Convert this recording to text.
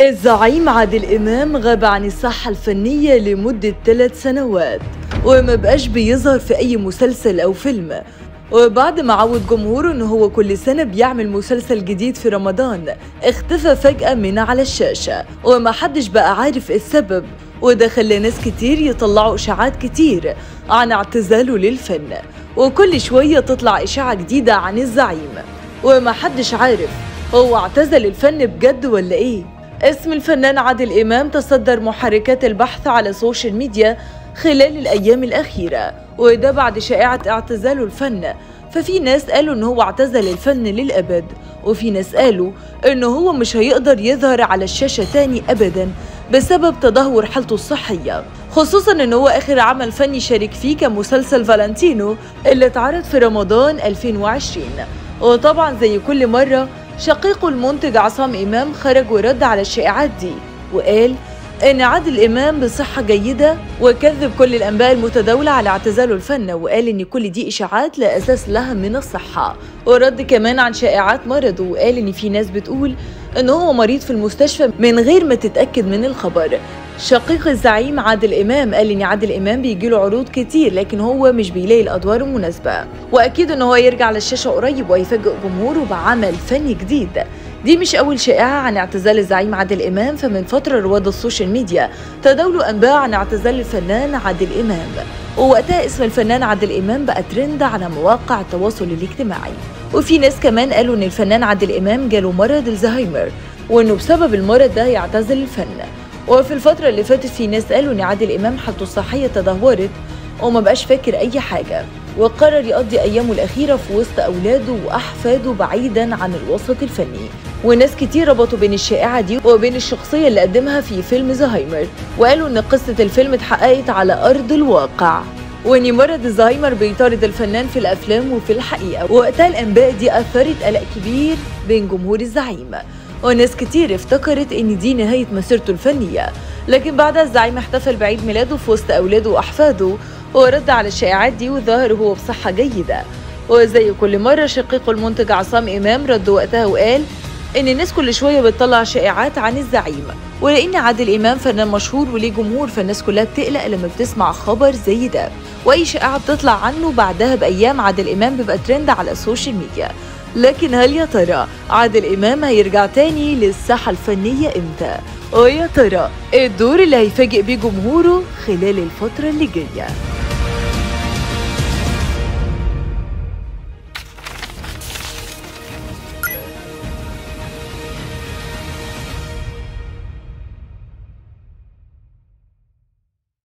الزعيم عادل إمام غاب عن الساحة الفنية لمدة 3 سنوات وما بقاش بيظهر في أي مسلسل أو فيلم. وبعد ما عود جمهوره إن هو كل سنة بيعمل مسلسل جديد في رمضان، اختفى فجأة من على الشاشة وما حدش بقى عارف إيه السبب، وده خلى ناس كتير يطلعوا إشاعات كتير عن اعتزاله للفن، وكل شوية تطلع إشاعة جديدة عن الزعيم وما حدش عارف هو اعتزل الفن بجد ولا إيه. اسم الفنان عادل إمام تصدر محركات البحث على السوشيال ميديا خلال الأيام الأخيرة، وده بعد شائعة اعتزاله الفن. ففي ناس قالوا إن هو اعتزل الفن للأبد، وفي ناس قالوا إن هو مش هيقدر يظهر على الشاشة تاني أبدا بسبب تدهور حالته الصحية، خصوصا إن هو آخر عمل فني شارك فيه كان مسلسل فالنتينو اللي اتعرض في رمضان 2020. وطبعا زي كل مرة شقيقه المنتج عصام إمام خرج ورد على الشائعات دي وقال إن عادل إمام بصحة جيدة، وكذب كل الأنباء المتداولة على اعتزاله الفن، وقال إن كل دي إشاعات لا أساس لها من الصحة. ورد كمان عن شائعات مرضه وقال إن في ناس بتقول إن هو مريض في المستشفى من غير ما تتأكد من الخبر. شقيق الزعيم عادل إمام قال إن عادل إمام بيجيله عروض كتير لكن هو مش بيلاقي الأدوار المناسبة، وأكيد إن هو يرجع للشاشة قريب ويفاجئ جمهوره بعمل فني جديد. دي مش أول شائعة عن اعتزال الزعيم عادل إمام، فمن فترة رواد السوشيال ميديا تداولوا أنباء عن اعتزال الفنان عادل إمام، ووقتها اسم الفنان عادل إمام بقى ترند على مواقع التواصل الاجتماعي. وفي ناس كمان قالوا إن الفنان عادل إمام جاله مرض الزهايمر وإنه بسبب المرض ده يعتزل الفن. وفي الفترة اللي فاتت في ناس قالوا إن عادل إمام حالته الصحية تدهورت وما بقاش فاكر أي حاجة، وقرر يقضي أيامه الأخيرة في وسط أولاده وأحفاده بعيداً عن الوسط الفني. وناس كتير ربطوا بين الشائعة دي وبين الشخصية اللي قدمها في فيلم زهايمر، وقالوا إن قصة الفيلم اتحققت على أرض الواقع، وإن مرض الزهايمر بيطارد الفنان في الأفلام وفي الحقيقة. وقتها الأنباء دي أثرت قلق كبير بين جمهور الزعيم، وناس كتير افتكرت إن دي نهاية مسيرته الفنية. لكن بعدها الزعيم احتفل بعيد ميلاده في وسط أولاده وأحفاده ورد على الشائعات دي وظهر هو بصحة جيدة. وزي كل مرة شقيقه المنتج عصام إمام رد وقتها وقال إن الناس كل شوية بتطلع شائعات عن الزعيم، ولأن عادل إمام فنان مشهور وليه جمهور فالناس كلها بتقلق لما بتسمع خبر زي ده، وأي شائعة بتطلع عنه بعدها بأيام عادل إمام بيبقى ترند على السوشيال ميديا. لكن هل يا ترى عادل إمام هيرجع تاني للساحة الفنية إمتى؟ ويا ترى الدور اللي هيفاجئ بيه جمهوره خلال الفترة اللي جاية؟